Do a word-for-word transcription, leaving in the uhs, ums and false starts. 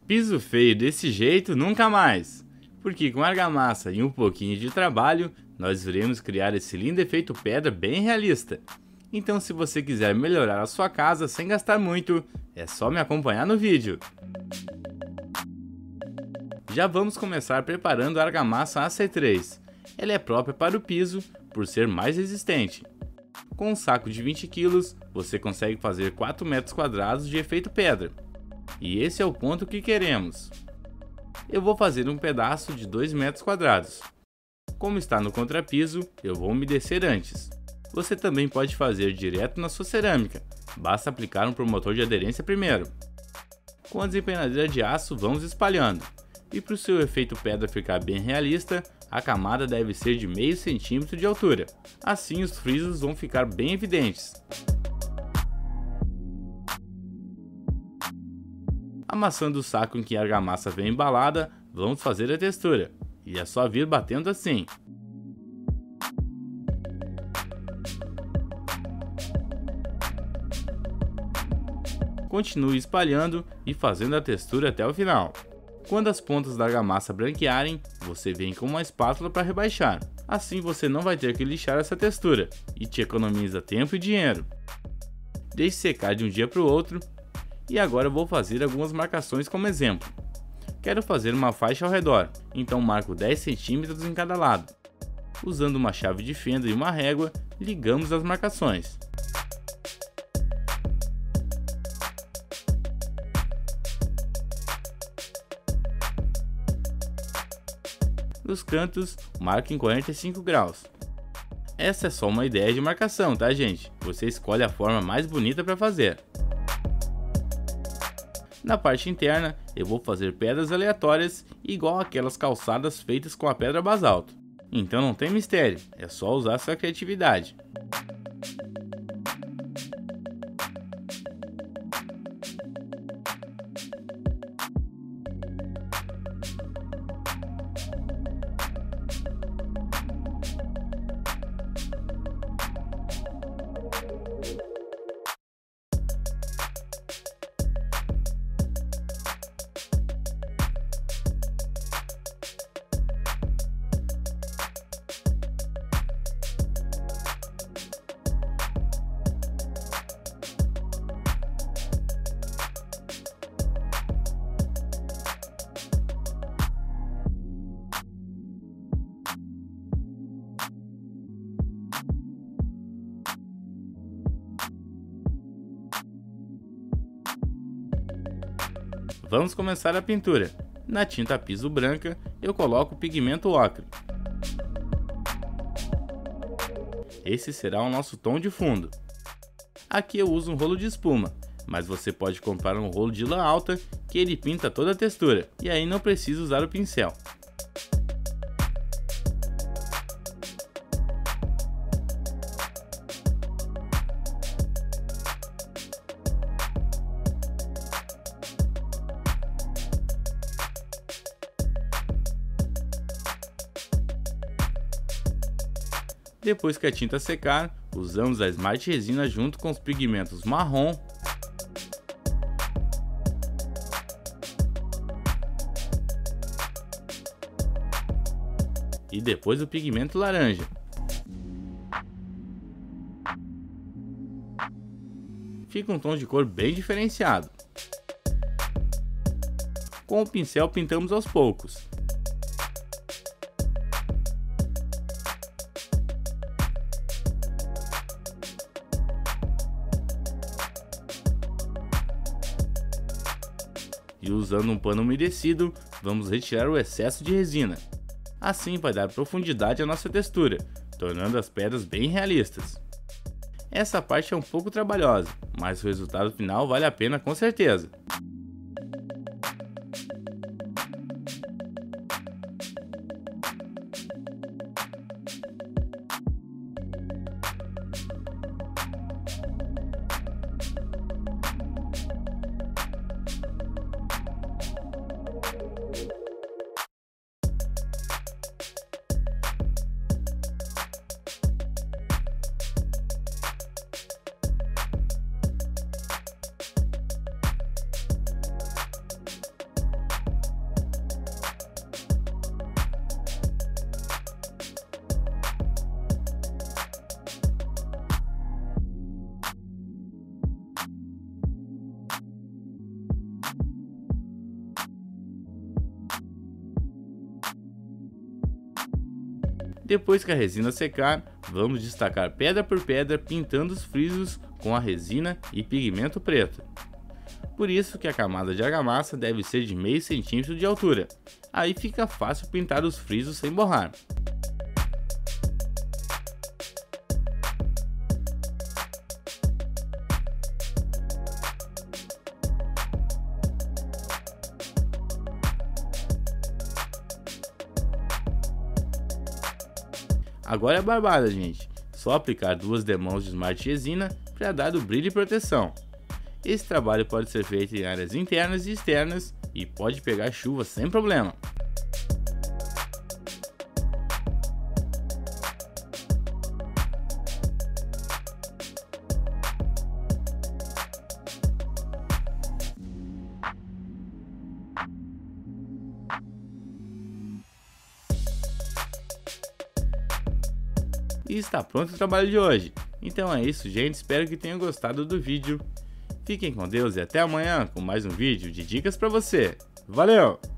Piso feio desse jeito nunca mais, porque com argamassa e um pouquinho de trabalho, nós iremos criar esse lindo efeito pedra bem realista. Então se você quiser melhorar a sua casa sem gastar muito, é só me acompanhar no vídeo. Já vamos começar preparando a argamassa A C três. Ela é própria para o piso, por ser mais resistente. Com um saco de vinte quilos, você consegue fazer quatro metros quadrados de efeito pedra. E esse é o ponto que queremos. Eu vou fazer um pedaço de dois metros quadrados. Como está no contrapiso, eu vou umedecer antes. Você também pode fazer direto na sua cerâmica, basta aplicar um promotor de aderência primeiro. Com a desempenadeira de aço vamos espalhando. E para o seu efeito pedra ficar bem realista, a camada deve ser de meio centímetro de altura. Assim os frisos vão ficar bem evidentes. Amassando o saco em que a argamassa vem embalada, vamos fazer a textura. E é só vir batendo assim. Continue espalhando e fazendo a textura até o final. Quando as pontas da argamassa branquearem, você vem com uma espátula para rebaixar. Assim você não vai ter que lixar essa textura e te economiza tempo e dinheiro. Deixe secar de um dia para o outro. E agora eu vou fazer algumas marcações como exemplo. Quero fazer uma faixa ao redor, então marco dez centímetros em cada lado. Usando uma chave de fenda e uma régua, ligamos as marcações. Nos cantos, marque em quarenta e cinco graus. Essa é só uma ideia de marcação, tá gente? Você escolhe a forma mais bonita para fazer. Na parte interna, eu vou fazer pedras aleatórias igual aquelas calçadas feitas com a pedra basalto. Então não tem mistério, é só usar sua criatividade. Vamos começar a pintura. Na tinta piso branca, eu coloco o pigmento ocre. Esse será o nosso tom de fundo. Aqui eu uso um rolo de espuma, mas você pode comprar um rolo de lã alta que ele pinta toda a textura, e aí não precisa usar o pincel. Depois que a tinta secar, usamos a esmalte resina junto com os pigmentos marrom e depois o pigmento laranja. Fica um tom de cor bem diferenciado. Com o pincel pintamos aos poucos. E usando um pano umedecido, vamos retirar o excesso de resina. Assim vai dar profundidade à nossa textura, tornando as pedras bem realistas. Essa parte é um pouco trabalhosa, mas o resultado final vale a pena com certeza. Depois que a resina secar, vamos destacar pedra por pedra pintando os frisos com a resina e pigmento preto. Por isso que a camada de argamassa deve ser de meio centímetro de altura, aí fica fácil pintar os frisos sem borrar. Agora é a barbada, gente. Só aplicar duas demãos de esmalte resina para dar o brilho e proteção. Esse trabalho pode ser feito em áreas internas e externas e pode pegar chuva sem problema. E está pronto o trabalho de hoje. Então é isso, gente, espero que tenham gostado do vídeo. Fiquem com Deus e até amanhã com mais um vídeo de dicas para você. Valeu!